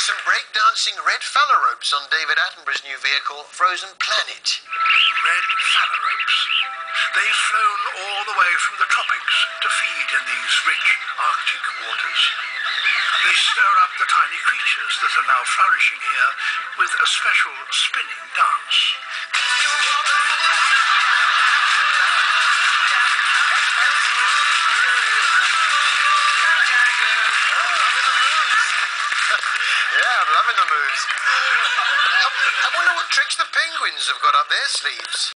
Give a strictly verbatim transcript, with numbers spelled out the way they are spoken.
some breakdancing red Phalaropes on David Attenborough's new vehicle, Frozen Planet. Red Phalaropes. They've flown all the way from the tropics to feed in these rich Arctic waters. They stir up the tiny creatures that are now flourishing here with a special spinning dance. Yeah, I'm loving the moves. I wonder what tricks the penguins have got up their sleeves.